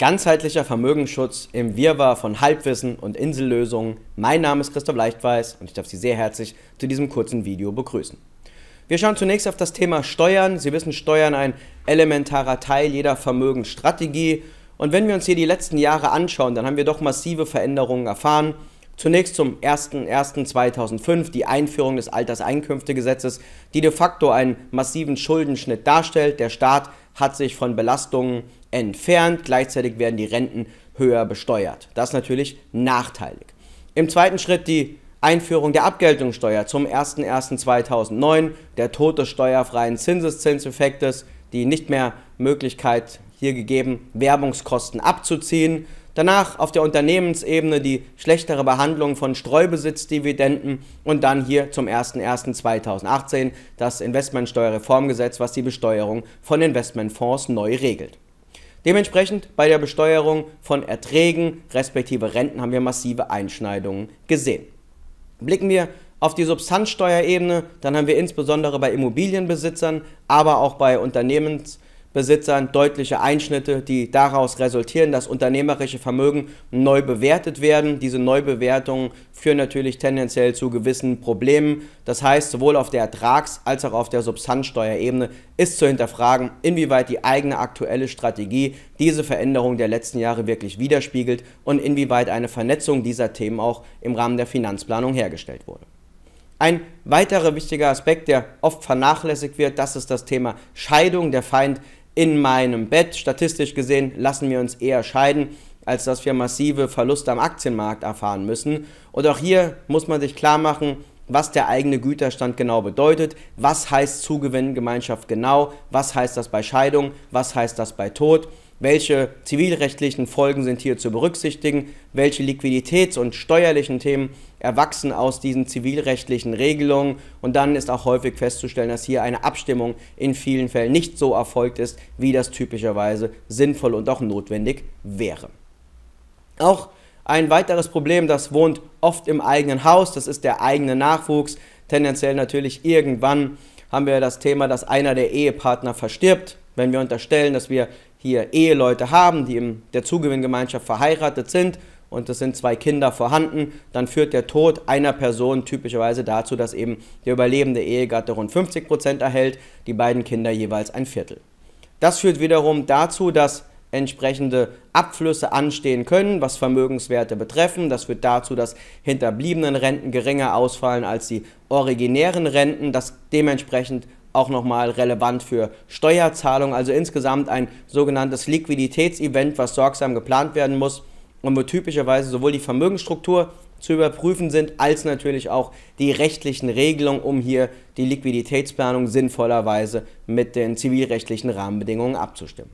Ganzheitlicher Vermögensschutz im Wirrwarr von Halbwissen und Insellösungen. Mein Name ist Christoph Leichtweiß und ich darf Sie sehr herzlich zu diesem kurzen Video begrüßen. Wir schauen zunächst auf das Thema Steuern. Sie wissen, Steuern ein elementarer Teil jeder Vermögensstrategie. Und wenn wir uns hier die letzten Jahre anschauen, dann haben wir doch massive Veränderungen erfahren. Zunächst zum 01.01.2005 die Einführung des Alterseinkünftegesetzes, die de facto einen massiven Schuldenschnitt darstellt. Der Staat hat sich von Belastungen entfernt, gleichzeitig werden die Renten höher besteuert. Das ist natürlich nachteilig. Im zweiten Schritt die Einführung der Abgeltungssteuer zum 01.01.2009, der Tod des steuerfreien Zinseszinseffektes, die nicht mehr Möglichkeit hier gegeben, Werbungskosten abzuziehen. Danach auf der Unternehmensebene die schlechtere Behandlung von Streubesitzdividenden und dann hier zum 01.01.2018 das Investmentsteuerreformgesetz, was die Besteuerung von Investmentfonds neu regelt. Dementsprechend bei der Besteuerung von Erträgen respektive Renten haben wir massive Einschneidungen gesehen. Blicken wir auf die Substanzsteuerebene, dann haben wir insbesondere bei Immobilienbesitzern, aber auch bei Unternehmensbesitzern deutliche Einschnitte, die daraus resultieren, dass unternehmerische Vermögen neu bewertet werden. Diese Neubewertungen führen natürlich tendenziell zu gewissen Problemen. Das heißt, sowohl auf der Ertrags- als auch auf der Substanzsteuerebene ist zu hinterfragen, inwieweit die eigene aktuelle Strategie diese Veränderung der letzten Jahre wirklich widerspiegelt und inwieweit eine Vernetzung dieser Themen auch im Rahmen der Finanzplanung hergestellt wurde. Ein weiterer wichtiger Aspekt, der oft vernachlässigt wird, das ist das Thema Scheidung, der Feind in meinem Bett. Statistisch gesehen lassen wir uns eher scheiden, als dass wir massive Verluste am Aktienmarkt erfahren müssen. Und auch hier muss man sich klar machen, was der eigene Güterstand genau bedeutet, was heißt Zugewinngemeinschaft genau, was heißt das bei Scheidung, was heißt das bei Tod, welche zivilrechtlichen Folgen sind hier zu berücksichtigen, welche Liquiditäts- und steuerlichen Themen erwachsen aus diesen zivilrechtlichen Regelungen, und dann ist auch häufig festzustellen, dass hier eine Abstimmung in vielen Fällen nicht so erfolgt ist, wie das typischerweise sinnvoll und auch notwendig wäre. Auch ein weiteres Problem, das wohnt oft im eigenen Haus, das ist der eigene Nachwuchs. Tendenziell natürlich irgendwann haben wir das Thema, dass einer der Ehepartner verstirbt. Wenn wir unterstellen, dass wir hier Eheleute haben, die in der Zugewinngemeinschaft verheiratet sind und es sind 2 Kinder vorhanden, dann führt der Tod einer Person typischerweise dazu, dass eben der überlebende Ehegatte rund 50% erhält, die beiden Kinder jeweils ein Viertel. Das führt wiederum dazu, dass entsprechende Abflüsse anstehen können, was Vermögenswerte betreffen. Das führt dazu, dass hinterbliebenen Renten geringer ausfallen als die originären Renten, das dementsprechend auch nochmal relevant für Steuerzahlungen, also insgesamt ein sogenanntes Liquiditätsevent, was sorgsam geplant werden muss und wo typischerweise sowohl die Vermögensstruktur zu überprüfen sind, als natürlich auch die rechtlichen Regelungen, um hier die Liquiditätsplanung sinnvollerweise mit den zivilrechtlichen Rahmenbedingungen abzustimmen.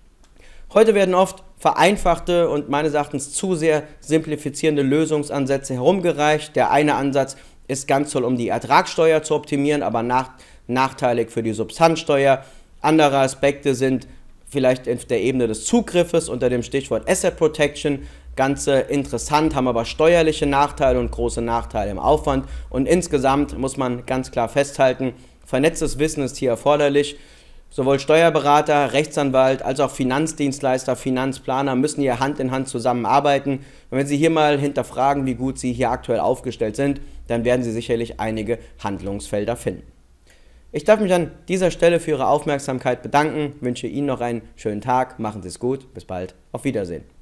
Heute werden oft vereinfachte und meines Erachtens zu sehr simplifizierende Lösungsansätze herumgereicht. Der eine Ansatz ist ganz toll, um die Ertragssteuer zu optimieren, aber nachteilig für die Substanzsteuer. Andere Aspekte sind vielleicht auf der Ebene des Zugriffes unter dem Stichwort Asset Protection ganz interessant, haben aber steuerliche Nachteile und große Nachteile im Aufwand. Und insgesamt muss man ganz klar festhalten, vernetztes Wissen ist hier erforderlich. Sowohl Steuerberater, Rechtsanwalt als auch Finanzdienstleister, Finanzplaner müssen hier Hand in Hand zusammenarbeiten. Und wenn Sie hier mal hinterfragen, wie gut Sie hier aktuell aufgestellt sind, dann werden Sie sicherlich einige Handlungsfelder finden. Ich darf mich an dieser Stelle für Ihre Aufmerksamkeit bedanken, wünsche Ihnen noch einen schönen Tag, machen Sie es gut, bis bald, auf Wiedersehen.